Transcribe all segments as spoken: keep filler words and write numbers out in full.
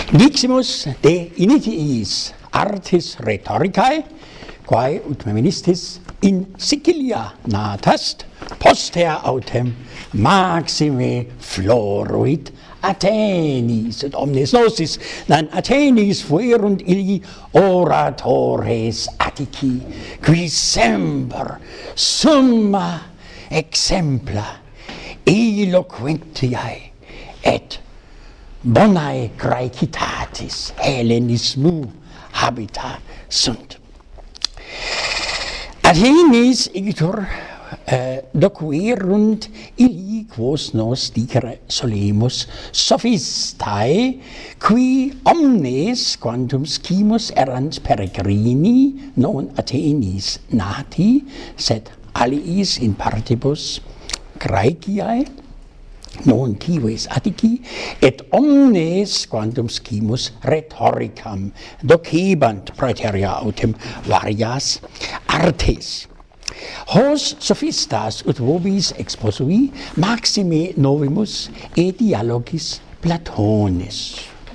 Diximus de initiis artis rhetoricae, quae ut meministis in Sicilia natast, poster autem maxime floruit Athenis, et omnes nosis, nan Athenis fuerunt illi oratores Attici, qui semper summa exempla eloquentiae et bonae graecitatis Hellenismu habita sunt. Athenis igitur uh, docuerunt illi quos nos dicere solemus sophistae, qui omnes quantum scimus erant peregrini non Athenis nati, sed aliis in partibus Graeciae, non cives Attici, et omnes quantum scimus rhetoricam docebant praeterea autem varias artes. Hos sophistas ut vobis exposui maxime novimus et dialogis Platonis.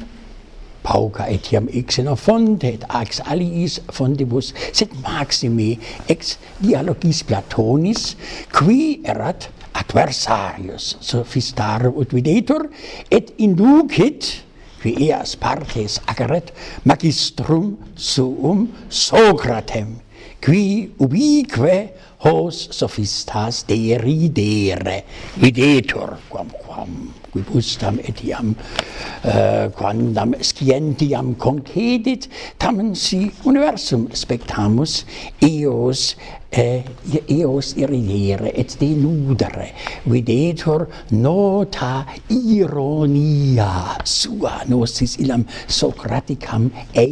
Pauca etiam Xenophonte et ax aliis fondibus, sed maxime ex dialogis Platonis, qui erat adversarius sophistarum ut videtur, et inducit, qui eas partes ageret, magistrum suum Socratem, qui ubique hos sophistas deridere videtur, quam quam quibustam etiam uh, quandam scientiam concedit, tamen si universum spectamus eos Uh, eos iridere et deludere videtur nota ironia sua nosis illam Socraticam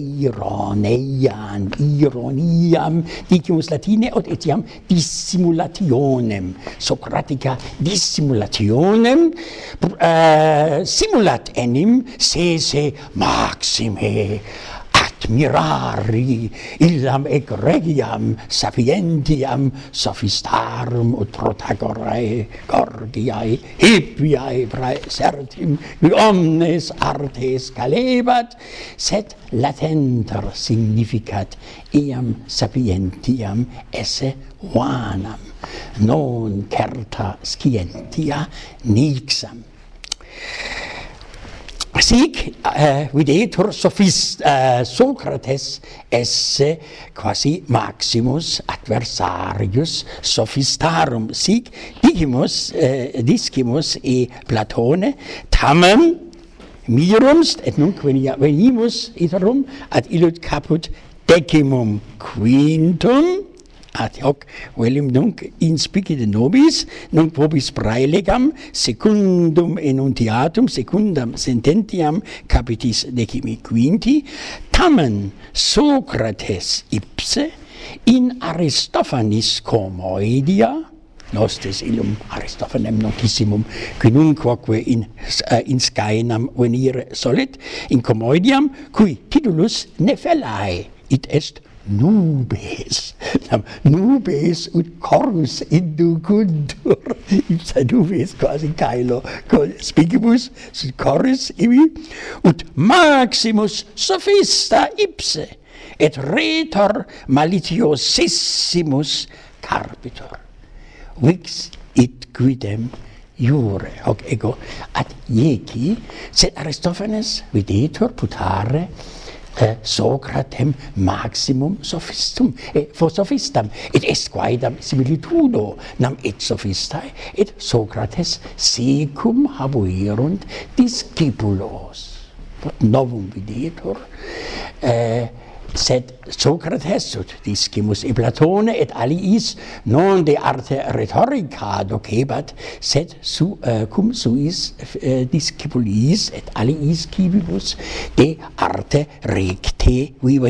eironeian ironiam dicimus Latine ut etiam dissimulationem Socratica dissimulationem uh, simulat enim sese maxime admirari illam egregiam sapientiam sophistarum ut Protagorae Gorgiae Hippiae praesertim qui omnes artes calebat, sed latenter significat eam sapientiam esse vanam, non certa scientia nixam. Sic uh, videtur sophist, uh, Socrates esse quasi maximus adversarius sophistarum. Sic dicimus, uh, discimus e Platone, tamen mirumst, et nunc venimus iterum ad illud caput decimum quintum, ad hoc velim nunc inspicite nobis, nunc vobis praelegam secundum enuntiatum, secundam sententiam capitis decimi quinti, tamen Socrates ipse in Aristophanis Comoedia, nostes illum Aristophanem notissimum, qui nunquoque in, uh, in Scaenam venire solit, in Comoediam, cui titulus Nephelae, it est nubes, nubes ut chorus inducuntur, ipsa nubes quasi caelo spicibus, sut chorus ibi, ut maximus sophista ipse, et rhetor malitiosissimus carpitor. Vix it quidem iure, hoc ego ad ieci, sed Aristophanes videtur putare Uh, Socratem maximum sophistum, e for sophistam, et est quaedam similitudo nam et sophistae, et Socrates secum habuerunt discipulos. Pot novum videtur, uh, sed Socrates ut discimus e Platone et aliis non de arte rhetorica docebat, sed su, uh, cum suis uh, discipulis et aliis cibibus de arte recte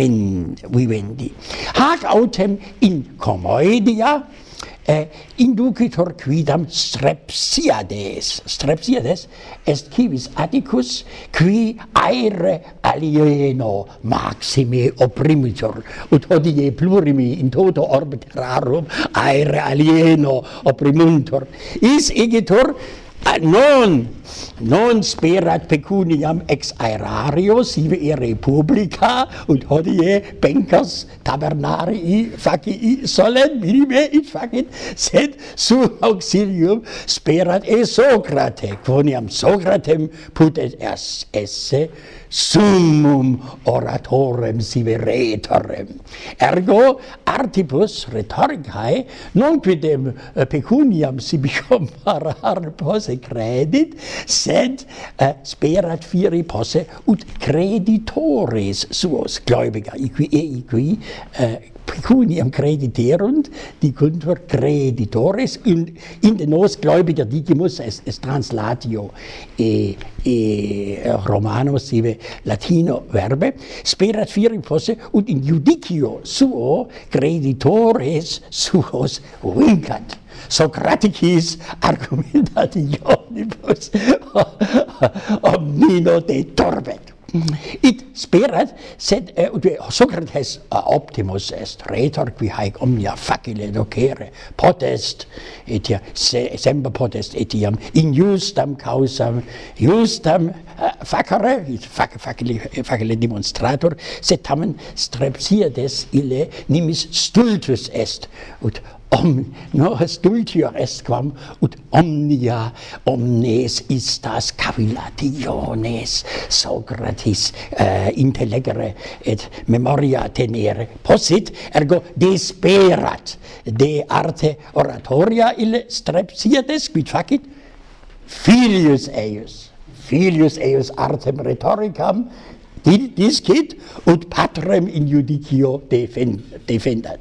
vivendi. Hac autem in Comoedia Uh, inducitur quidam Strepsiades. Strepsiades est civis Atticus, qui aere alieno maxime opprimitur, ut hodie plurimi in toto orbe terrarum aere alieno opprimuntur. Is igitur Non, non sperat pecuniam ex aerario sive e republica und hodie bankers tabernarii facii solent minime in facit sed su auxilium sperat e Socrate quoniam Socratem putet es esse summum oratorem sive rhetorem ergo artibus rhetoricae non quidem uh, pecuniam sibi comparare posse credit sed uh, sperat fieri posse ut creditores suos gläubiger iqui e iqui uh, pecuniam crediterunt dicuntur creditores in, in de nos gläubiger digimus est, est translatio e, e romano sive latino verbe sperat fieri posse ut in judicio suo creditores suos vincat Socraticis argumentationibus omnino de torbet. It sperat, sed uh, Socrates uh, optimus est rhetor qui haec omnia facile docere potest etiam se, semper potest etiam in justam causam justam uh, facere fac, facile, facile demonstrator sed tamen strepsiades ille nimis stultus est ut Om, no stultior est quam ut omnia omnes istas cavillationes Socratis uh, intellegere et memoria tenere possit ergo desperat de arte oratoria ille strepsiades quid facit filius eius filius eius artem rhetoricam discit ut patrem in judicio defend, defendat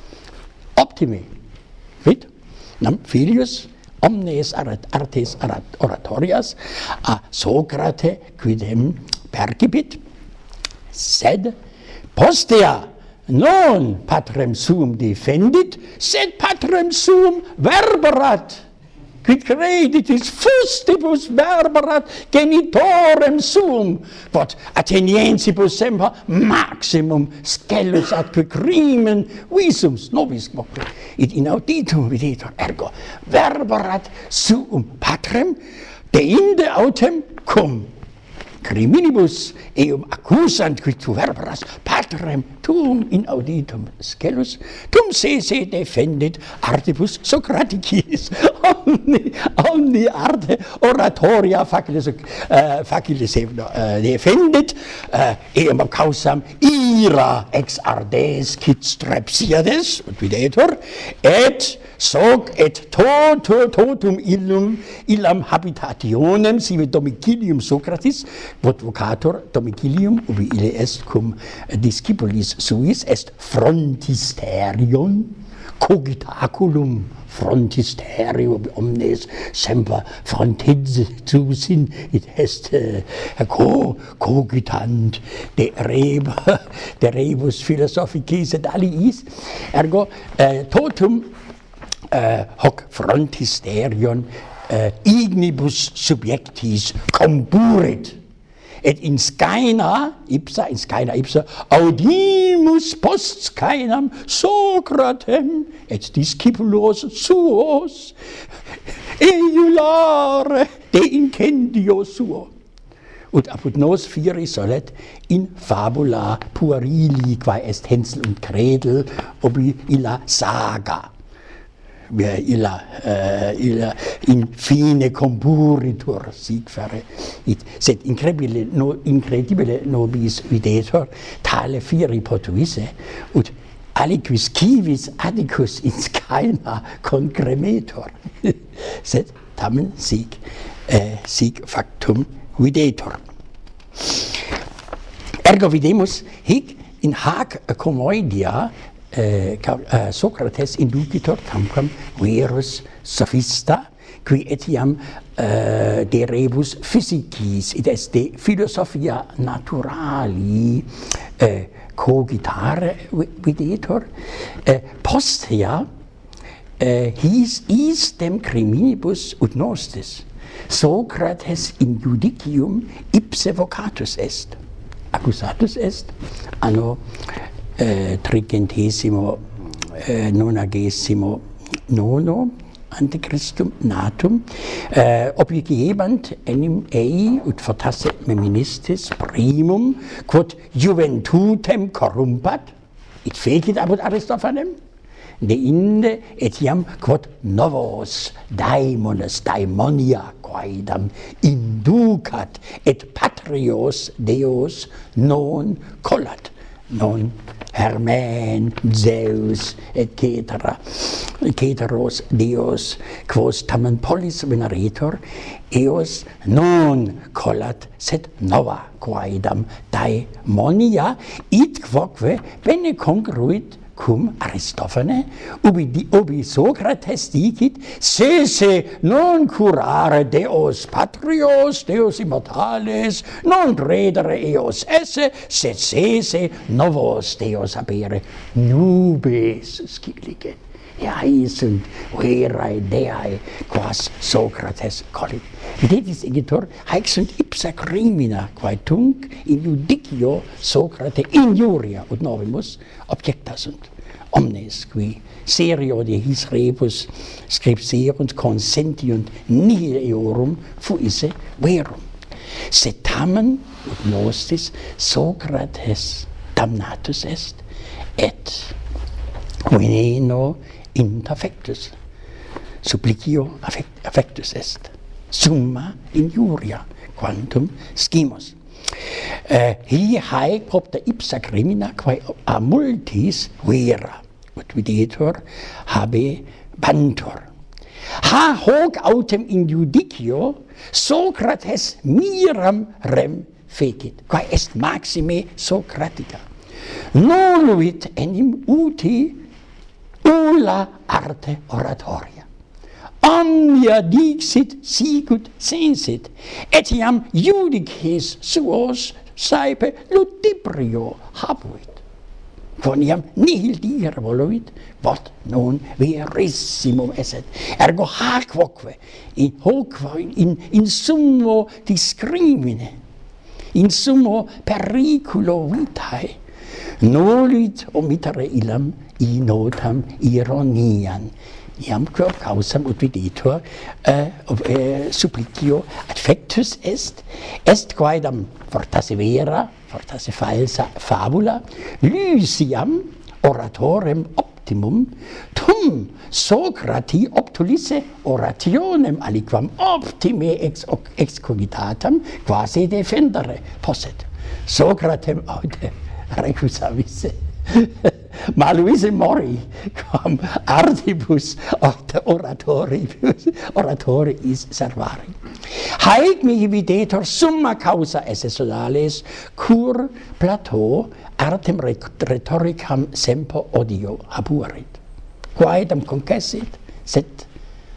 optime Fit? Nam filius omnes artes oratorias a Socrate quidem percipit sed postea non patrem suum defendit sed patrem suum verberat quid creditis fustibus verberat genitorem suum quod Atheniensibus semper maximum scellus atque crimen visums nobis quoque et inauditum videtur ergo verberat suum patrem deinde autem cum criminibus eum accusant quid tu verberas patrem tuum inauditum scellus tum sese defendit artibus Socraticis omni, omni arte oratoria facilis uh, facilis uh, defendit uh, eum causam ira ex ardes quid strepsiades ut videtur et soc et toto totum illum illam habitationem sive domicilium Socratis quod vocator domicilium ubi ille est cum discipulis suis est frontisterion cogitaculum frontisterio omnes semper frontitus in it est uh, co cogitant de reba de rebus philosophicis et aliis ergo uh, totum uh, hoc frontisterion uh, ignibus subjectis comburit et in scaena ipsa in scaena ipsa audimus post scaenam Socratem et discipulos suos eiulare de incendio suo ut apud nos fieri solet in fabula puerili quae est Hänsel und Gretel obi illa saga illa, uh, illa in fine comburitur sic fere it sed incredibile no, incredibile nobis videtur tale fieri potuisse ut aliquis civis adicus in scaena concremetur sed tamen sic uh, sic factum videtur ergo videmus hic in hac commoedia Uh, uh, Socrates inducitor tamquam verus sophista qui etiam uh, de rebus physicis et est de philosophia naturali uh, cogitare videtur uh, postea uh, his istem criminibus ut nostis Socrates in judicium ipse vocatus est accusatus est anno Uh, tricentesimo uh, nonagesimo nono ante Christum natum, äh, obligebant enim ei ut fortasse meministis primum, quod juventutem corrumpat, it fecit apud Aristophanem, de inde etiam quod novos daimones daimonia quaedam inducat et patrios deos non collat, non Hermen, Zeus, et cetera, ceteros deos, quos tamen polis veneretur, eos non collat, sed nova quaedam daimonia, id quoque bene congruit cum Aristophane, ubi, di, ubi Socrates dicit, sese non curare Deos patrios, Deos immortales, non redere eos esse, sed sese novos Deos habere nubes scilicet. Eae sunt verae deae, quas Socrates collit. Videtis igitur, haec sunt ipsa crimina, quae tunc in judicio Socrate injuria ut novimus objecta sunt. Omnes qui serio de his rebus scripserunt consentiunt nihil eorum fuisse verum. Sed tamen ut nostis Socrates damnatus est, et veneno interfectus, supplicio affectus est, summa injuria quantum scimus. Uh, hi haec propter ipsa crimina quae a multis vera ut videtur habe bantur. Ha hoc autem in judicio Socrates miram rem fecit, quae est maxime Socratica. Noluit enim uti ulla arte oratoria. Omnia dixit sicut sensit, etiam judices suos saepe ludibrio habuit. Quoniam nihil dire voluit, vot non verissimum esset. Ergo hac voque, in hoc in, in summo discrimine, in summo periculo vitae, noluit omittere illam inotam ironian. Iam quo causam ut videtur uh, uh, supplicio affectus est, est quaedam fortasse vera, fortasse falsa fabula, Lysiam oratorem optimum, tum Socrati optulisse orationem aliquam optime ex, ex cogitatam quasi defendere posset. Socratem aude recusa visse. Maluisse mori, quam artibus oratoribus, oratoriis servari. Haec mihi videtur summa causa esse sodales, cur Plato artem rhetoricam semper odio habuerit. Quaedam concessit, sed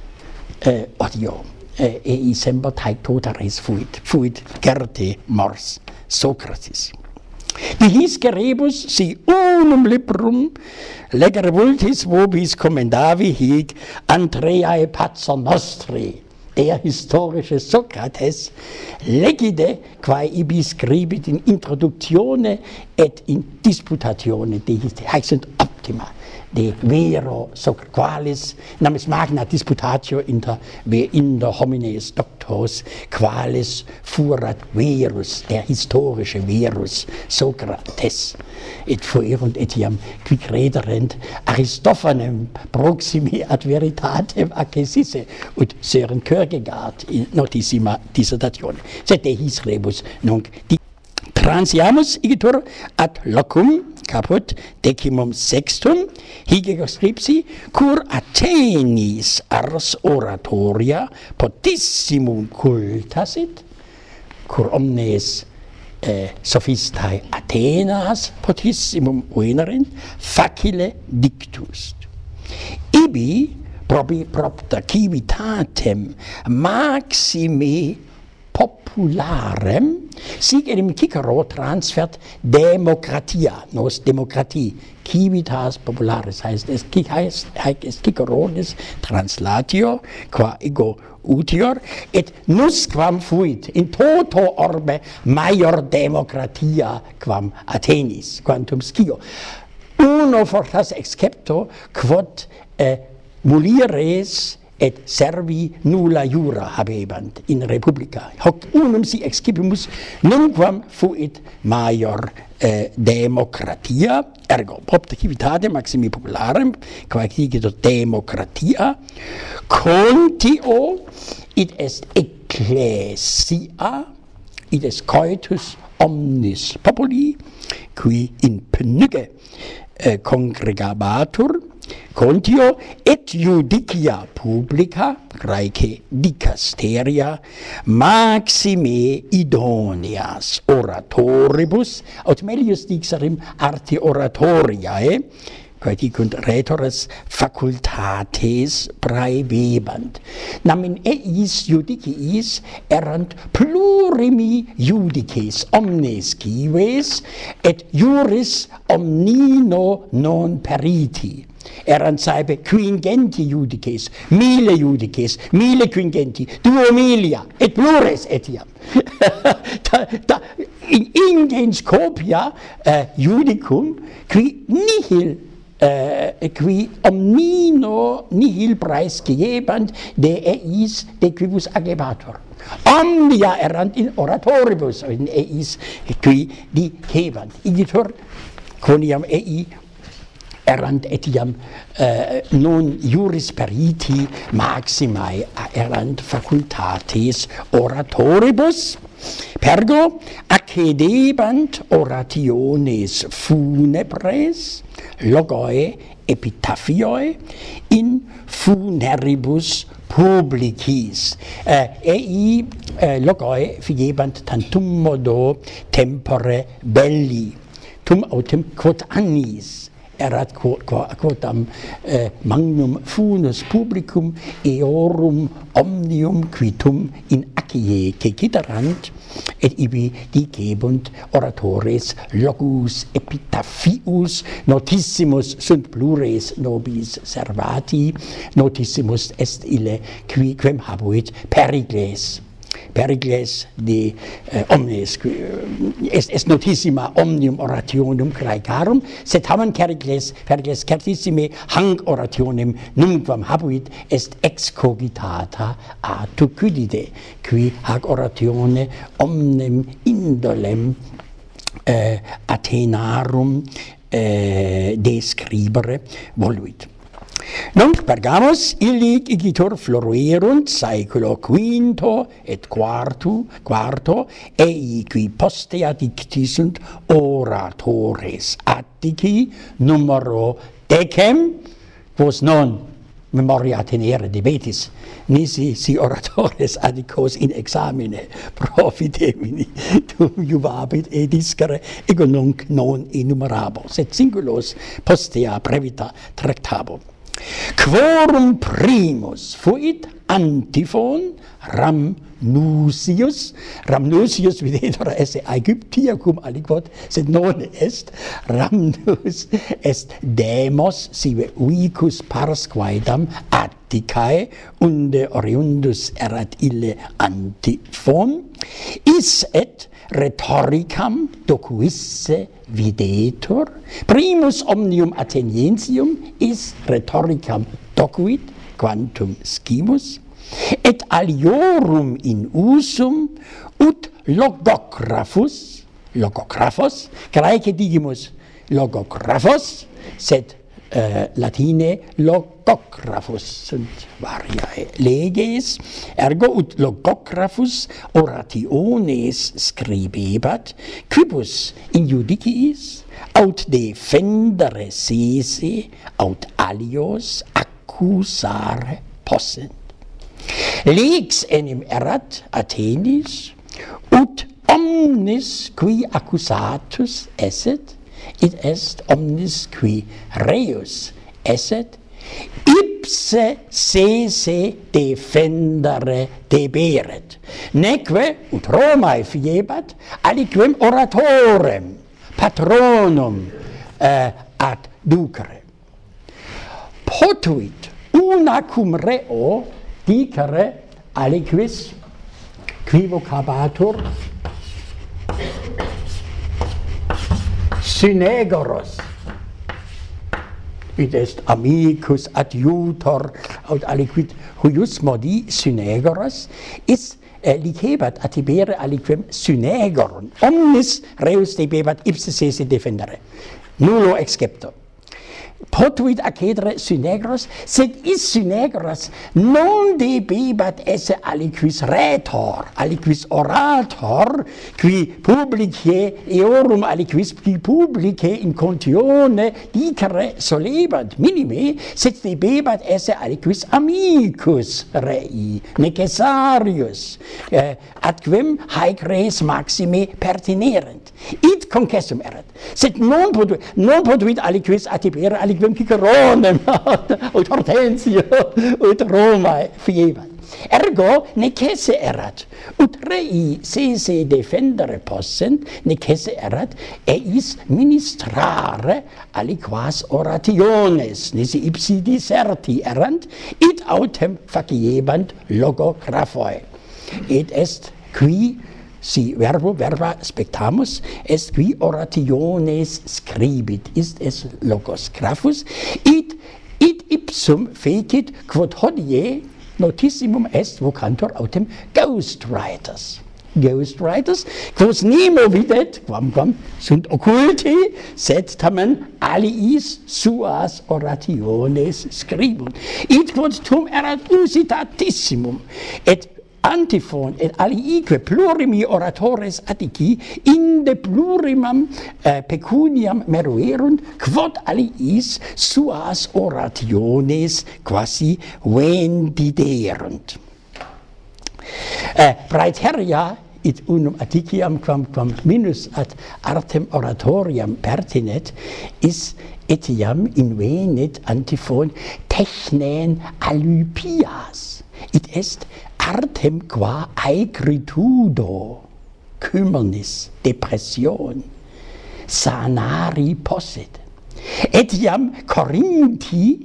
eh, odio, eh, ei semper taec tota res fuit, fuit certe mors Socratis. Dihisce rebus si unum librum legere vultis vobis commendavi hic Andreae Patzer Nostri, der historische Socrates, legide quae ibi scribit in introductione et in disputatione dehiste, haec sunt optima de vero Socrates, qualis namis magna disputatio inter inter homines doctos, qualis furat verus, der historische verus Socrates, et fuerunt etiam qui crederent Aristophanem proximi ad veritatem accessisse, ut Søren Kierkegaard in notissima dissertatione. Sed de his rebus nunc transiamus igitur ad locum caput decimum sextum, hige scripsi, cur Athenis ars oratoria potissimum cultasit, cur omnes eh, sophistae Athenas potissimum venerent, facile dictus. Ibi probi propter civitatem maxime popularem, sic enim Cicero transfert democratia, nos democratie, civitas popularis, heißt es, heißt, heißt es Ciceronis translatio, qua ego utior, et nusquam fuit in toto orbe maior democratia quam Athenis, quantum scio. Uno fortas excepto, quod eh, mulieres et servi nulla jura habebant in republica. Hoc unum si excipimus nunquam fuit major eh, democratia, ergo propter civitate maximi popularem, quae dicit democratia, contio id est ecclesia, id est coitus omnis populi, qui in pnuge eh, congregabatur, contio et judicia publica, graece dicasteria, maxime idoneas oratoribus, aut melius dixerim arte oratoriae, quae dicunt rhetores facultates praevebant. Nam in eis judiciis erant plurimi judices omnes cives, et juris omnino non periti. Erant saepe quingenti judices, mille judices, mille quingenti, duo milia, et plures etiam. da, da, in ingens copia uh, judicum, qui nihil Uh, qui omnino nihil praesciebant de eis de quibus agebatur. Omnia erant in oratoribus, in eis qui dicebant. Igitur quoniam ei erant etiam uh, non juris periti maximae erant facultates oratoribus, pergo accedebant orationes funebres, logoe epitaphiae in funeribus publicis. Uh, ei uh, logoe figebant tantum modo tempore belli, tum autem quod annis erat quodam uh, magnum funus publicum eorum omnium quitum in accie ceciterant, et ibi dicebunt oratores logus epitaphius, notissimus sunt plures nobis servati, notissimus est ille qui quem habuit Pericles. Pericles de uh, omnes, est, est notissima omnium orationum Graecarum, sed tamen Pericles, Pericles certissime hanc orationem nunquam habuit, est excogitata a Thucydide, qui hac oratione omnem indolem uh, Athenarum uh, describere voluit. Nunc Pergamos illic igitur floruerunt saeculo quinto et quartu, quarto, ei qui postea dicti sunt oratores Attici numero decem, quos non memoria tenere debetis, nisi si oratores Atticos in examine profitemini tum juvabit e discere, ego nunc non enumerabo, sed singulos postea brevita tractabo. Quorum primus fuit Antiphon Rhamnusius, Rhamnusius videtur esse Aegyptia cum aliquot, sed non est, Rhamnus est demos sive uicus pars quaedam Atticae, unde oriundus erat ille Antiphon, is et rhetoricam docuisse videtur, primus omnium Atheniensium is rhetoricam docuit quantum scimus, et aliorum in usum ut logographus, logographos, graece digimus logographos, sed uh, latine logographus sunt variae leges, ergo ut logographus orationes scribebat, quibus in judiciis aut defendere sese aut alios accusare possent. Lex enim erat Athenis, ut omnis qui accusatus esset, id est omnis qui reus esset, ipse sese defendere deberet, neque ut Romae fiebat aliquem oratorem patronum uh, ad ducere. Potuit una cum reo dicere aliquis qui vocabatur Synegoros, id est amicus adjutor aut aliquid huius modi synegoros, is licebat atibere aliquem synegoron, omnis reus debebat ipse sese defendere, nullo excepto. Potuit accedere synegoros, sed is synegoros non debebat esse aliquis rhetor, aliquis orator, qui publicae eorum aliquis qui publicae in contione dicere solebant minime, sed debebat esse aliquis amicus rei, necessarius, eh, adquem haec res maxime pertinerent. Id concessum erat, sed non potuit, non potuit aliquis atibere aliquem Ciceronem, ut Hortensio, ut Romae fiebat. Ergo necesse erat, ut rei sese defendere possent, necesse erat, eis ministrare aliquas orationes, nisi ipsi diserti erant, id autem faciebant logographoi. Et est qui si verbo verba spectamus est qui orationes scribit, ist es logos graphus, id, id ipsum fecit quod hodie notissimum est vocantur autem ghostwriters. Ghostwriters, quos nemo videt, quam quam sunt occulti, sed tamen aliis suas orationes scribunt. Id quod tum erat usitatissimum, et antiphon et aliique plurimi oratores attici in de plurimam eh, pecuniam meruerunt, quod aliis suas orationes quasi vendiderunt. Eh, praeteria it unum atticiam quam quam minus ad artem oratoriam pertinet is etiam invenit antiphon technen alypias. It est artem qua aegritudo, Kümmernis, Depression, sanari possit. Etiam Corinthi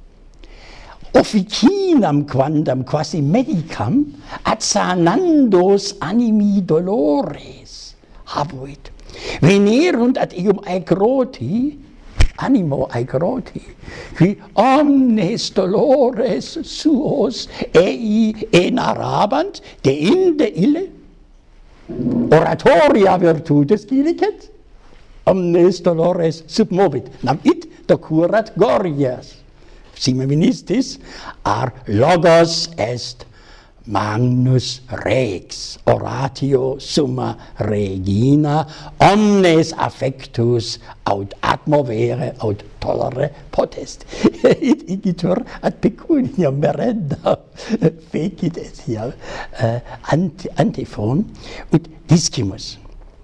officinam quandam quasi medicam ad sanandos animi dolores habuit. Venerunt ad eum aegroti, animo aegroti, qui omnes dolores suos ei enarabant, de inde ille oratoria virtutes dilicet, omnes dolores submovit, nam id docurat glorias. Sime ministis, ar logos est magnus rex, oratio summa regina, omnes affectus aut admovere aut tollere potest. Id igitur ad pecuniam merenda fecit etiam uh, ant, antiphon ut discimus.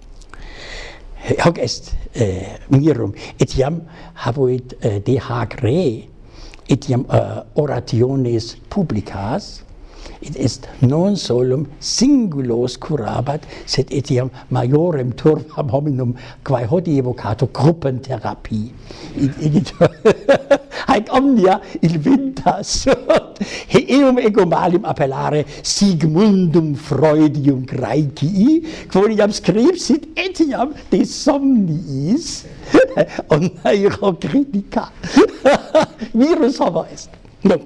Hoc est uh, mirum, etiam habuit uh, de hac re, etiam uh, orationes publicas, it est non solum singulos curabat, sed etiam majorem turbam hominum quae hodie vocato gruppentherapie. Igitur haec omnia ilvintas he eum ego malim appellare Sigmundum Freudium Graecii, quoniam scripsit etiam de somniis onairo critica. Virus homo est. No.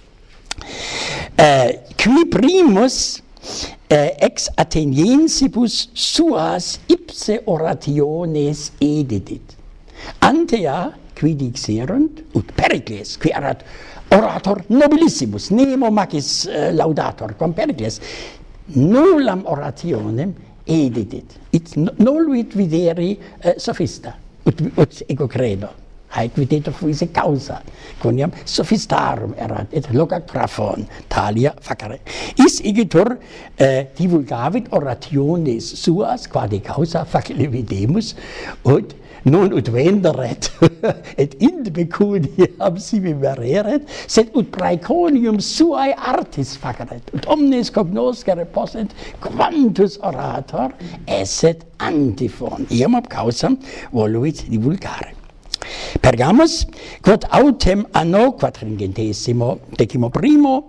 Uh, qui primus uh, ex Atheniensibus suas ipse orationes edidit. Antea qui dixerunt, ut Pericles, qui erat orator nobilissimus, nemo magis uh, laudator, quam Pericles, nullam orationem edidit. It noluit videri uh, sophista, ut, ut ego credo. Haec videtur fuisse causa, quoniam sophistarum erat, et logographon talia facere. Is igitur eh, divulgavit orationes suas, qua de causa facile videmus, ut non ut venderet, et inde pecuniam sibi mereret, sed ut praeconium suae artis faceret, ut omnes cognoscere posset quantus orator esset antiphon, iam ab causam voluit divulgare. Pergamus, quod autem anno quadringentesimo decimo primo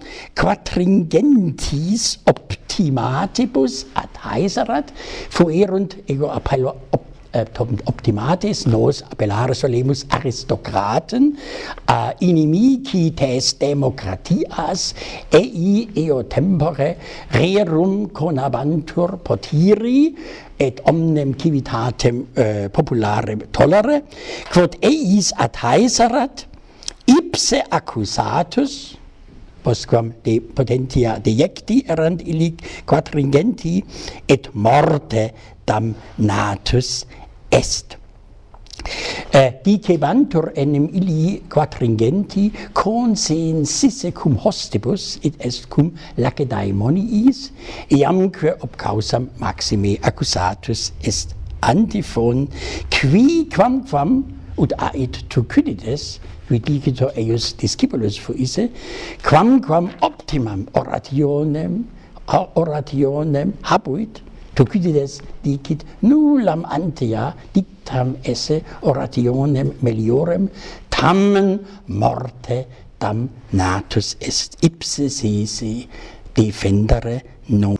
quadringentis optimatibus ad haeserat, fuerunt ego appello op, äh, optimatis nos appellare solemus aristocraten a inimici tes democratias ei eo tempore rerum conabantur potiri et omnem civitatem äh, populare tollere, quod eis ad haeserat ipse accusatus, postquam de potentia dejecti erant illi quadringenti, et morte damnatus est. Uh, dicebantur enim illi quadringenti consensisse cum hostibus et est cum lacedaemoniis, iamque ob causam maxime accusatus est antiphon, qui quamquam ut ait Thucydides, qui dicitur eius discipulus fuisse, quamquam optimam orationem, orationem habuit, Thucydides dicit nullam antea dictam esse orationem meliorem, tamen morte damnatus est, ipse sese defendere non.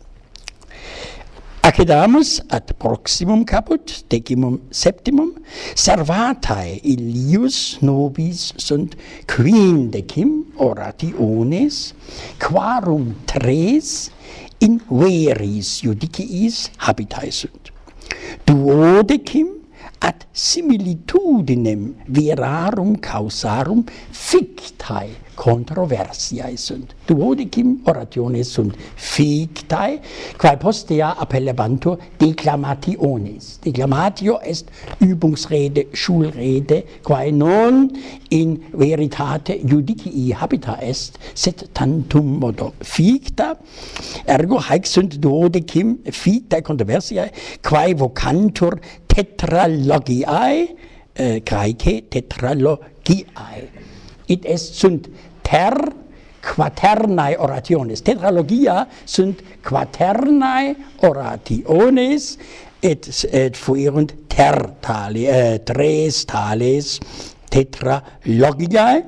Accedamus ad proximum caput, decimum septimum, servatae illius nobis sunt quindecim orationes, quarum tres in veris judiciis habitae sunt. Duodecim ad similitudinem verarum causarum fictae controversiae sunt. Duodecim orationes sunt fictae, quae postea appellebantur declamationes. Declamatio est Übungsrede, Schulrede, quae non in veritate judicii habita est, sed tantum modo ficta, ergo haec sunt duodecim fictae controversiae, quae vocantur tetralogiae, äh, Graece tetralogiae. It est sunt ter quaternae orationes. Tetralogia sunt quaternae orationes, et, et fuerunt ter tale, äh, tres tales tetralogiae.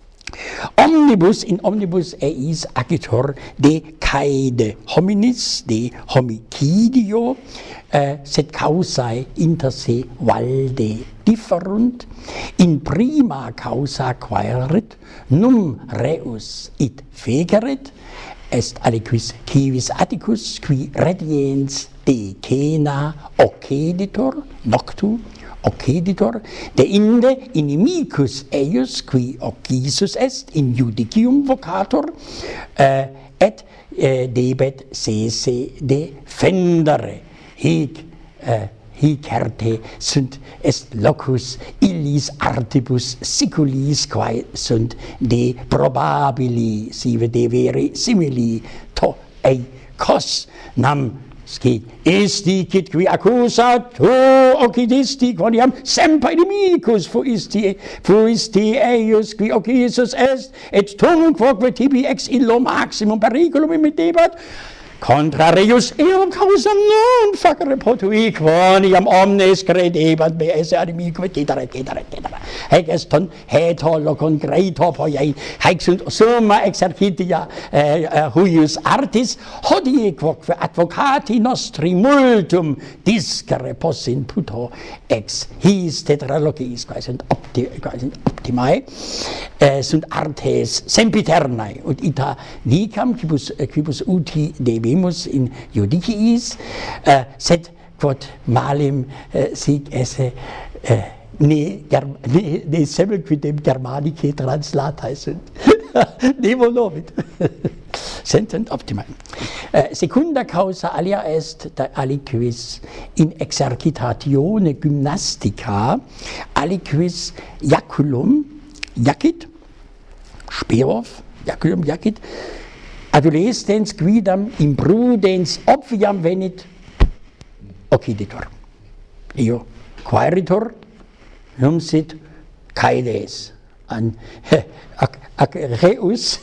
Omnibus in omnibus eis agitor de caede hominis, de homicidio, uh, sed causae inter se valde differunt. In prima causa quaerit num reus it fecerit, est aliquis civis Atticus, qui rediens de cena occeditor noctu, occeditor, de inde inimicus eius, qui occisus est, in judicium vocator, uh, et uh, debet sese defendere. Hic, uh, hic certe sunt est locus illis artibus siculis, quae sunt de probabili, sive de veri simili, to ei cos nam scit est dicit qui accusat tu occidisti quoniam semper inimicus fuisti fuisti eius qui occisus est, et tum quoque tibi ex illo maximum periculum imitebat contrarius eum causam non facere potui quoniam omnes credebat me esse animico et cetera et cetera et cetera. Haec est ton hetolo concreto poiei, haec sunt summa exercitia eh, uh, huius artis, hodie quoque advocati nostri multum discere possint puto ex his tetralogiis, quae sunt, opti, quae sunt optimae, eh, sunt artes sempiternae, ut ita dicam quibus, quibus uti debimus in judiciis, uh, sed quod malim uh, sic esse uh, ne, ne, ne semel quidem Germanicae translatae sunt. Nemo novit. Sentent optimae. Uh, secunda causa alia est aliquis in exercitatione gymnastica, aliquis jaculum jacit, Speerhof, jaculum jacit, adolescens quidam imprudens obviam venit occiditor. Io quaeritor num sit caedes an ac, ac reus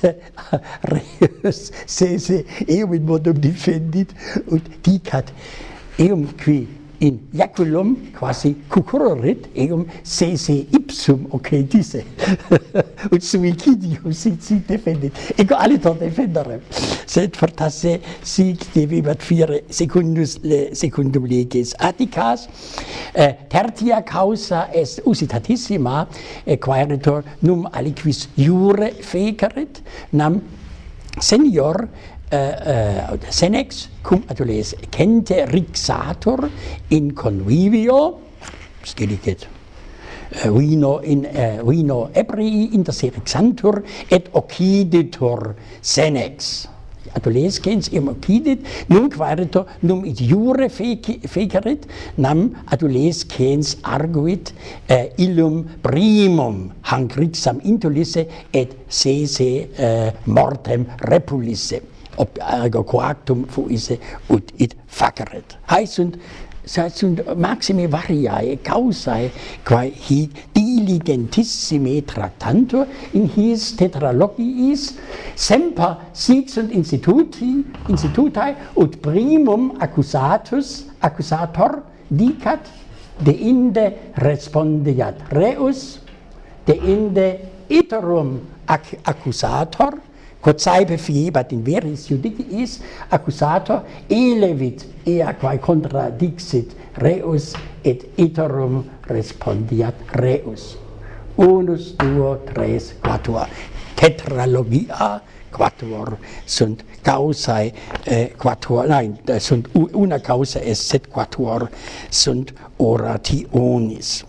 reus sese eum in modum defendit ut dicat eum qui in Jaculum quasi cucurrit, eum sese ipsum occedisse, ut suicidium sit si defendit. Ego alitor defenderem, sed fortasse sic devivat fire secundus le secundum leges Atticas, eh, tertia causa est usitatissima, eh, quaeritor num aliquis jure fecerit, nam senior Uh, uh, senex cum atules cente rixator in convivio scilicet uh, vino in uh, vino ebrii inter se rixantur et occiditur senex adolescens im occidit nunc quaeritor num it jure fecerit nam adolescens arguit uh, illum primum hanc rixam intolisse et sese uh, mortem repulisse ob ergo coactum fuisse ut it faceret. Heißt und sunt maxime variae causae quae hic diligentissime tractantur in his tetralogiis semper sic sunt instituti institutae ut primum accusatus accusator dicat de inde respondeat reus de inde iterum ac accusator quod saepe fiebat in veris judiciis accusator elevit ea quae contradixit reus et iterum respondiat reus. Unus, duo, tres, quatuor. Tetralogia quatuor sunt causae eh, quatuor, nein, sunt una causa est sed quatuor sunt orationis.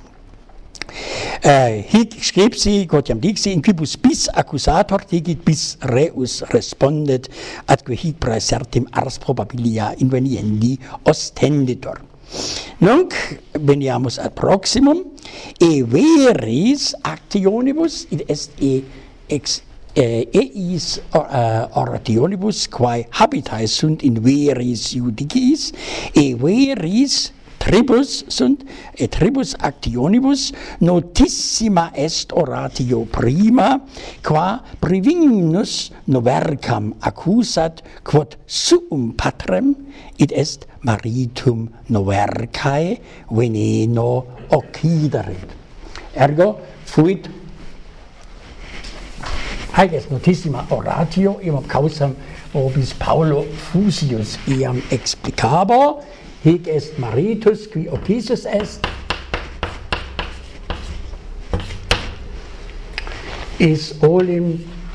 Uh, hic scripsi quotiam dixi in quibus bis accusator digit bis reus respondet atque hic praesertim ars probabilia inveniendi ostenditor. Nunc veniamus ad proximum e veris actionibus id est e ex eh, eis or, uh, orationibus quae habitae sunt in veris judiciis e veris tribus sunt et tribus actionibus notissima est oratio prima qua privingnus novercam accusat quod suum patrem id est maritum novercae veneno occiderit. Ergo fuit haec est notissima oratio eam causam vobis Paulo Fusius iam explicabo. Hic est maritus qui occisus est, is olim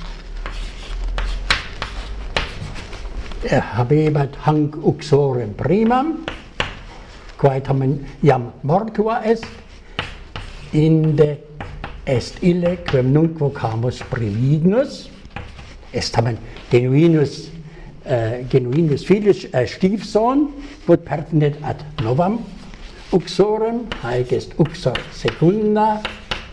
habebat hanc uxorem primam, quae tamen iam mortua est, inde est ille quem nunc vocamus privignus, est tamen genuinus Uh, genuinus filius uh, stiefsohn, quod pertinet ad novam uxorem, haec est uxor secunda,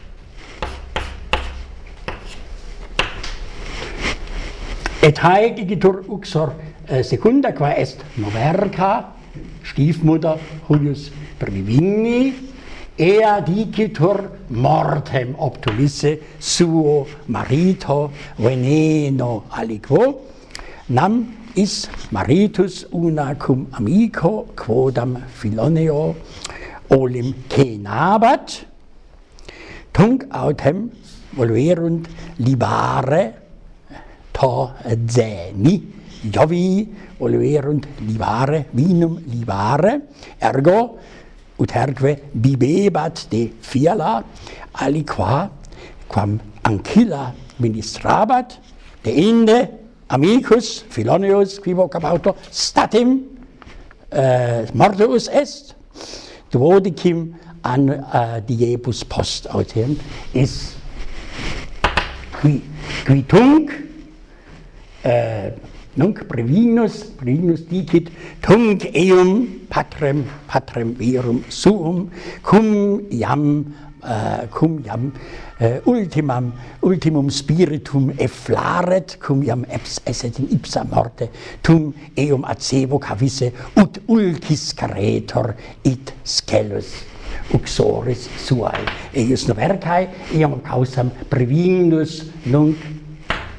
et haec igitur uxor uh, secunda, qua est noverca, stiefmutter huius privigni, ea dicitur mortem obtulisse suo marito veneno aliquo, nam is maritus una cum amico quodam Philoneo olim cenabat, tunc autem volverunt libare to zeni, jovi volverunt libare, vinum libare, ergo ut herque bibebat de fiala aliqua quam ancilla ministrabat, de inde amicus Philoneus qui vocab autor statim uh, mortuus est, duodecim an uh, diebus post autem is qui, qui tunc uh, nunc brevinus brevinus dicit tunc eum patrem patrem verum suum cum iam uh, cum iam Uh, ultimam, ultimum spiritum efflaret, cum iam esset in ipsa morte, tum eum ad se vocavisse, ut ulcis caretor it scellus uxoris suae. Eius novercae, eam causam brevinus nunc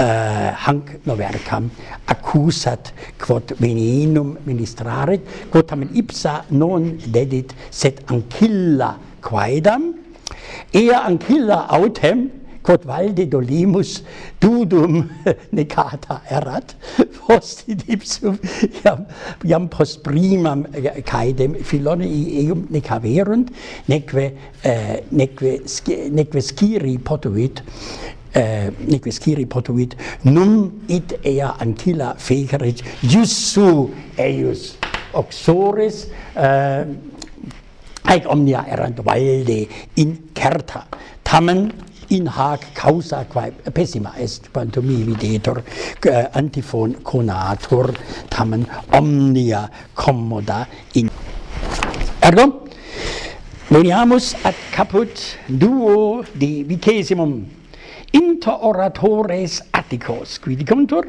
uh, hanc novercam accusat quod venenum ministrarit, quod tamen ipsa non dedit, sed ancilla quaedam, ea ancilla autem, quod valde dolimus dudum negata erat, postit ipsum iam, iam post primam caedem Philonii eum necaverunt, neque, uh, neque, neque sciri potuit, uh, neque sciri potuit, num id ea ancilla fecerit jussu eius oxoris, uh, haec omnia erant valde incerta, tamen in hac causa quae pessima est, quantum mi videtur, uh, antifon conatur, tamen omnia commoda in. Ergo, veniamus ad caput duo de vicesimum, inter oratores Atticos, qui dicuntur,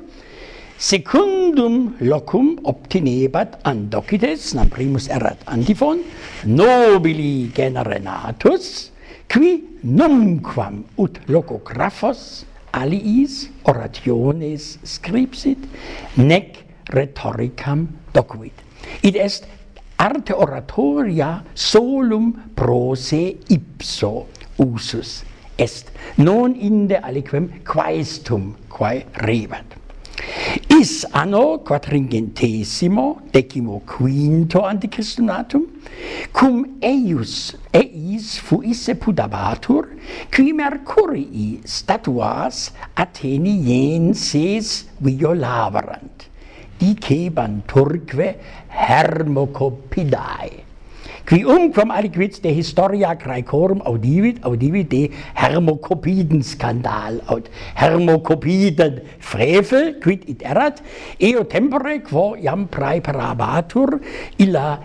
secundum locum obtinebat Andocites, nam primus erat antifon, nobili genere natus, qui numquam ut locographos aliis orationes scripsit, nec rhetoricam docuit. Id est arte oratoria solum prose ipso usus est, non inde aliquem quaestum quae rebat. Is anno quadringentesimo decimo quinto ante Christum natum, cum eius eis fuisse pudabatur, qui Mercurii statuas Athenienses violaverant, dicebant turque Hermocopidae, qui umquam aliquid de historia Graecorum audivit, audivit de Hermocopiden Skandal, aut Hermocopiden frevel, quid id erat, eo tempore quo iam praeparabatur illa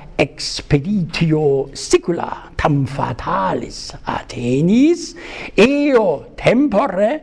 expeditio sicula tam fatalis Athenis, eo tempore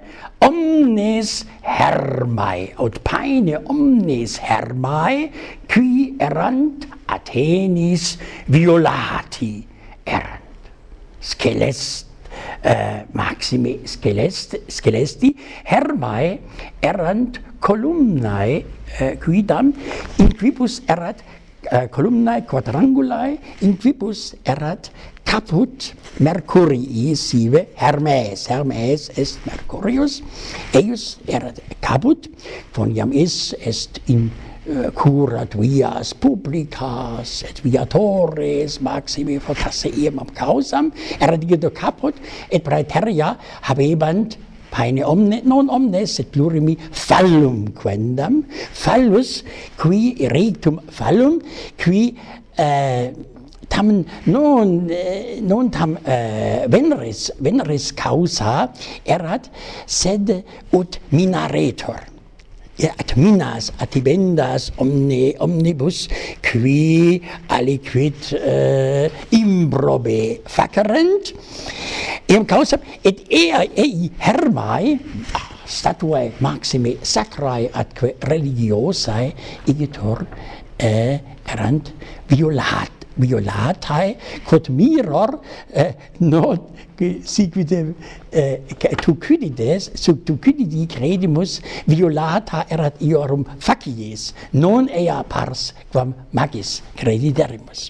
omnes hermae, aut paene omnes hermae, qui erant Athenis violati erant. Scelest, uh, maxime scelest, scelesti, hermae erant columnae, uh, quidam, in quibus erat uh, columnae quadrangulae, in quibus erat caput Mercurii sive Hermes. Hermes est Mercurius, eius erat caput, quoniam is est in Uh, curat vias publicas et viatores maxime fortasse iem ab causam, erat digitur caput, et praeteria habebant paene omne, non omnes, et plurimi fallum quendam, fallus, qui rectum fallum, qui uh, tam non, uh, non tam uh, veneris, veneris causa erat, sed ut minaretur. At minas atibendas omne omnibus qui aliquid uh, improbe facerent, eum causam et ea ei hermae statuae maxime sacrae atque religiosae igitur uh, erant violat violatae, quod mirror uh, non siquide uh, tucidides, sub tucididi credimus violata erat iorum facies, non ea pars quam magis crediderimus.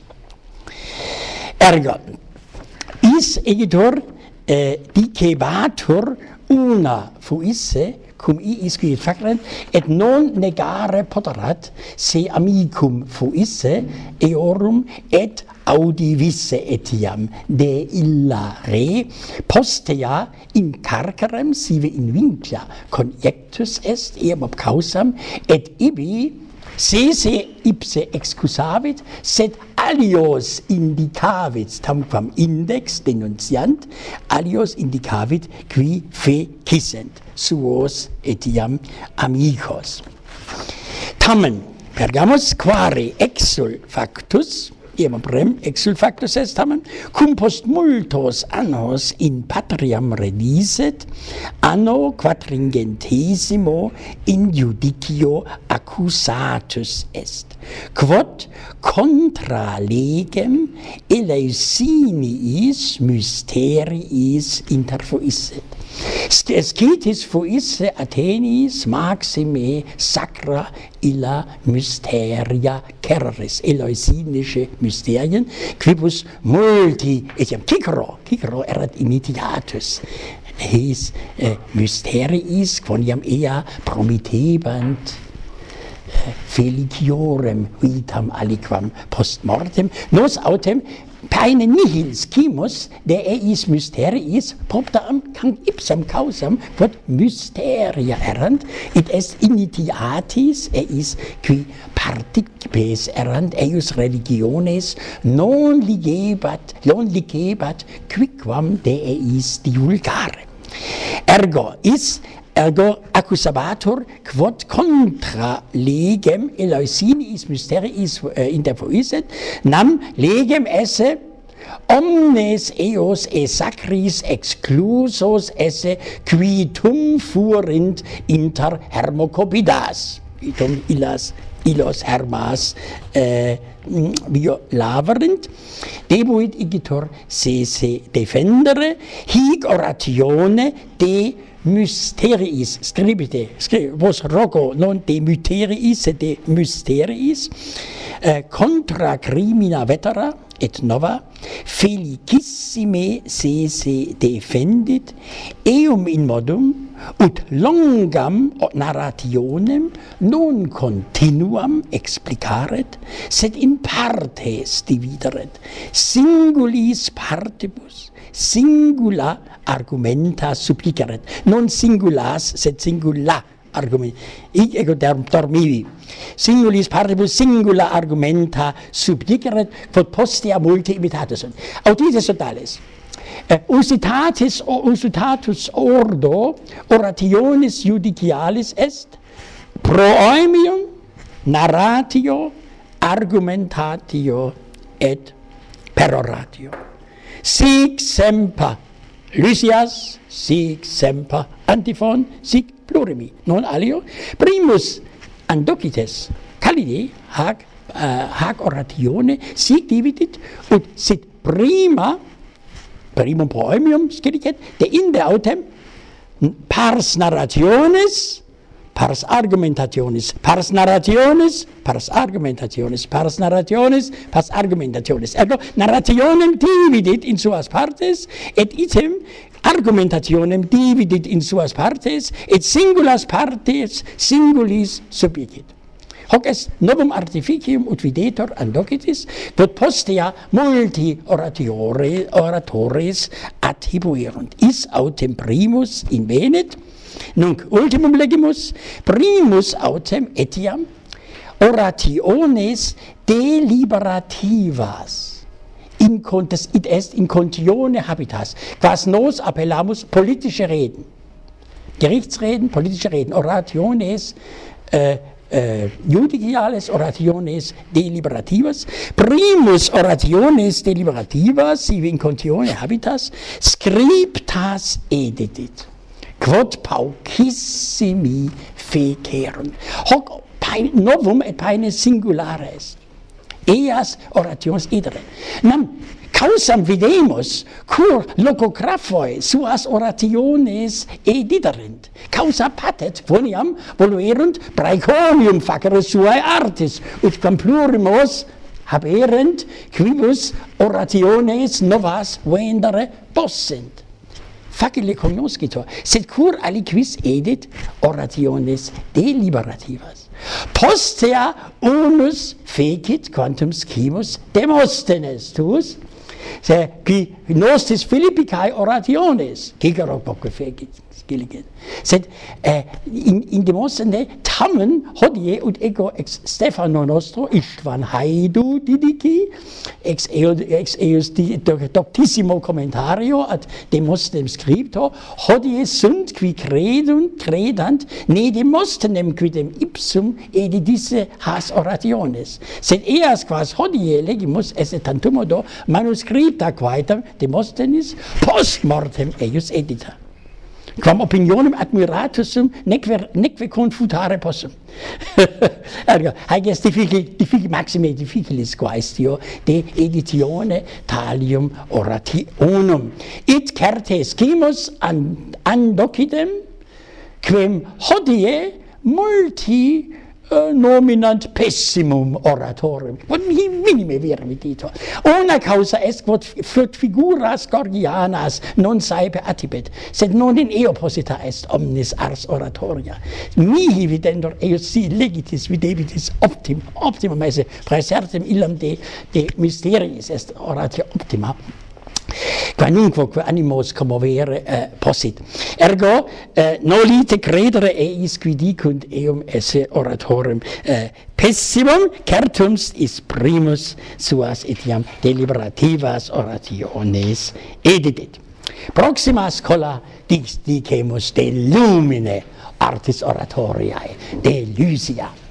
Ergo, is egitur uh, dicebatur una fuisse cum iis quid facerent, et non negare poterat se amicum fuisse eorum et audivisse etiam de illa re, postea in carcerem sive in vincula conjectus est eam ob causam, et ibi se se ipse excusavit, sed alios indicavit tamquam index denunciant, alios indicavit qui fecissent suos etiam amicos. Tamen, pergamus quare exul factus, iam prem exul factus est tamen, cum post multos annos in patriam rediset, anno quadringentesimo in judicio accusatus est, quod contra legem Eleusiniis mysteriis interfuisset, Scitis fuisse Athenis maxime sacra illa mysteria cerris, eleusinische Mysterien, quibus multi, etiam Cicero, Cicero erat initiatus, hieß äh, mysteriis, quoniam ea promittebant feliciorem vitam aliquam post mortem, nos autem paene nihil scimus, de eis mysteriis propter can ipsam causam quod mysteria erant, et est initiatis eis qui participes erant eius religiones non ligebat, non ligebat quicquam de eis divulgare. Ergo is Ergo accusabatur quod contra legem Eleusiniis mysteriis äh, interfoiset, nam legem esse omnes eos e sacris exclusos esse qui tum furint inter Hermocopidas, itum illas illos hermas äh, violaverint, debuit igitur sese defendere, hic oratione de mysteriis, scribite, scribite, vos rogo non de mysteriis, sed de mysteriis, eh, contra crimina vetera et nova, felicissime sese defendit, eum in modum, ut longam narrationem non continuam explicaret, sed in partes divideret, singulis partibus, singula argumenta supplicaret, non singulas, sed singula argumenta. Hic ego dormivi. Singulis partibus singula argumenta supplicaret, quod postea multe imitatus sunt. Autitis totales. Uh, usitatis o usitatus ordo orationis judicialis est proemium narratio argumentatio et peroratio. Sic semper Lysias, sic semper Antiphon, sic plurimi, non alio. Primus Andocites Calide hac, uh, hac oratione sic dividit, ut sit prima primum proemium scilicet, de inde autem pars narrationis, pars argumentationis, pars narrationis, pars argumentationis, pars narrationis, pars argumentationis. Ergo narrationem dividit in suas partes, et item argumentationem dividit in suas partes, et singulas partes singulis subjicit. Hoc est novum artificium ut videtur Andocitis, quod postea multi oratiore, oratores adhibuerunt. Is autem primus invenit, nunc ultimum legimus, primus autem etiam orationes deliberativas, in contes, id est in contione habitas, quas nos appellamus politische Reden. Gerichtsreden, politische Reden, orationes äh, Uh, judiciales orationes deliberativas, primus orationes deliberativas, sive in contione habitas, scriptas editit, quod paucissimi fecerunt. Hoc novum et paene singulare est. Eas orationes idere. Nam causam videmus cur locographoi suas orationes editerent. Causa patet quoniam voluerunt praeconium facere suae artis, ut quam plurimos haberent quibus orationes novas vendere possent. Facile cognoscitur, sed cur aliquis edit orationes deliberativas. Postea unus fecit quantum scimus Demosthenes tuus, se qui nostis Philippicae orationes, Cicero quoque fecit, scilicet. Sed eh, in, in Demosthene tamen hodie ut ego ex Stephano nostro Istvan Haidu didici, ex, eo, ex eus di, doctissimo commentario ad Demosthenem scripto, hodie sunt qui credunt, credant, ne Demosthenem quidem ipsum edidisse has orationes. Sed eas quas hodie legimus esse tantumodo manuscripta quaetam Demosthenis post mortem eius edita. quam opinionem admiratusum neque, neque confutare possum. Ergo, haec est difficil, difficil, maxime difficilis quaestio de editione talium orationum. It certes scimus and andocidem, quem hodie multi uh, nominant pessimum oratorem, quod mihi minime vere vidito. Una causa est quod figuras Gorgianas non saepe attibet, sed non in eo posita est omnis ars oratoria. Mihi videndor eus si legitis videbitis optim, optimum esse praesertim illam de, de mysteriis est oratio optima. Quanunque animos commovere uh, possit. Ergo, uh, nolite credere eis qui dicunt eum esse oratorem uh, pessimum, certums is primus suas etiam deliberativas orationes edidit. Proxima schola dicemus de lumine artis oratoriae, de Lysia.